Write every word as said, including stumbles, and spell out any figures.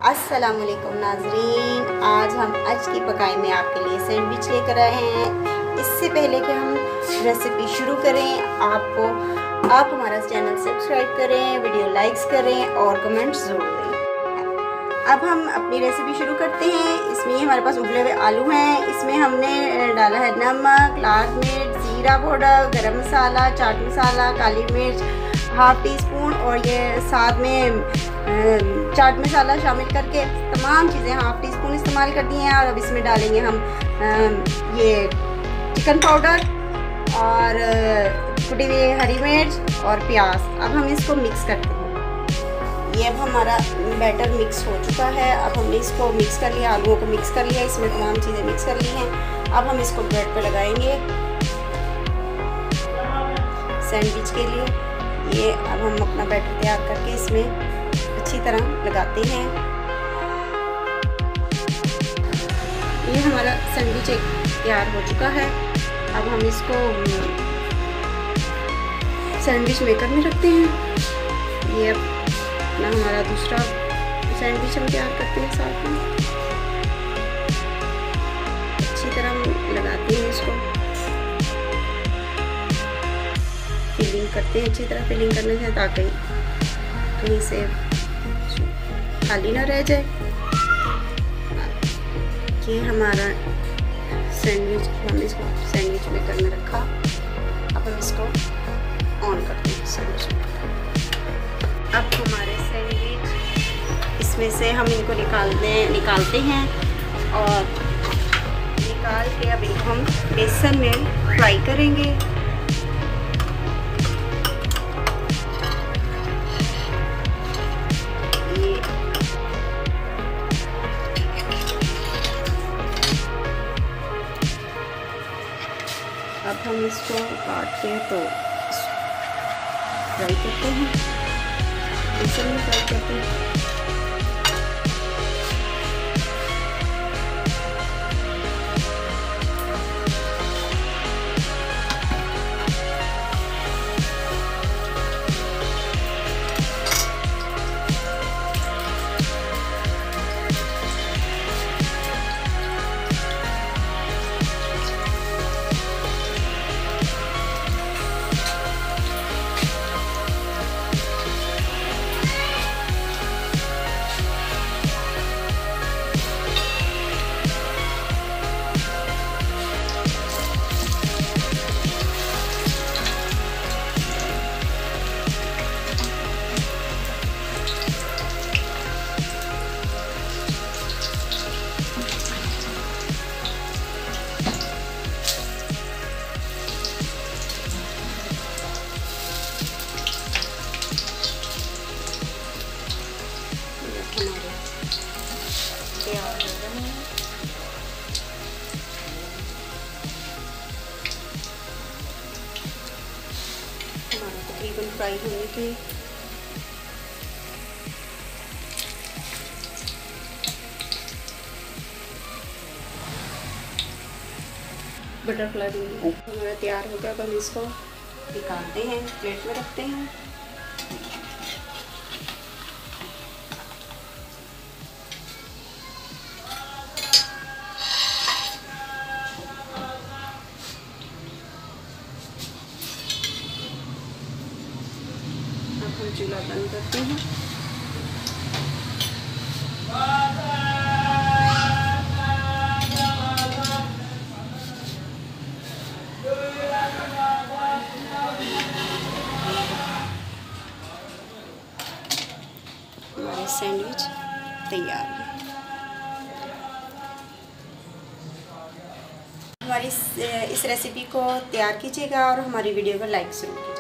अस्सलामुअलैकुम नाजरीन, आज हम आज की पकाई में आपके लिए सैंडविच लेकर आए हैं। इससे पहले कि हम रेसिपी शुरू करें, आपको आप हमारा चैनल सब्सक्राइब करें, वीडियो लाइक्स करें और कमेंट्स ज़रूर दें। अब हम अपनी रेसिपी शुरू करते हैं। इसमें हमारे पास उबले हुए आलू हैं। इसमें हमने डाला है नमक, लाल मिर्च, ज़ीरा पाउडर, गरम मसाला, चाट मसाला, काली मिर्च हाफ टी स्पून और ये साथ में चाट मसाला शामिल करके तमाम चीज़ें हाफ टी स्पून इस्तेमाल कर दी हैं। और अब इसमें डालेंगे हम ये चिकन पाउडर और कुटी हुई हरी मिर्च और प्याज। अब हम इसको मिक्स करते हैं। ये अब हमारा बैटर मिक्स हो चुका है। अब हमने इसको मिक्स कर लिया, आलूओं को मिक्स कर लिया, इसमें तमाम चीज़ें मिक्स कर ली हैं। अब हम इसको ब्रेड पे लगाएंगे सैंडविच के लिए। ये अब हम अपना बैटर तैयार करके इसमें अच्छी तरह लगाते हैं। ये हमारा सैंडविच एक तैयार हो चुका है। अब हम इसको सैंडविच मेकर में रखते हैं। ये अपना हमारा दूसरा सैंडविच हम तैयार करते हैं। साथ में अच्छी तरह लगाते हैं, इसको फिलिंग करते हैं। अच्छी तरह फिलिंग करने से ताकि कहीं से खाली ना रह जाए। ये हमारा सैंडविच, हम इसको सैंडविच मेकर में रखा। अब हम इसको ऑन करते हैं सैंडविच मेकर। अब हमारे सैंडविच इसमें से हम इनको निकालने निकालते हैं और निकाल के अब इनको हम बेसन में फ्राई करेंगे। अब हम इसको काट के तो फ्राई करते हैं, बेसन में फ्राई करते हैं। तैयार हो रहे हैं। हमारा तकरीबन फ्राई होने के बटरफ्लाई हमारा तैयार हो गया। तो हम इसको निकालते हैं, प्लेट में रखते हैं। चूल्हा बंद करते हैं। हमारे सैंडविच तैयार है। हमारी इस, इस रेसिपी को तैयार कीजिएगा और हमारी वीडियो को लाइक जरूर कीजिएगा।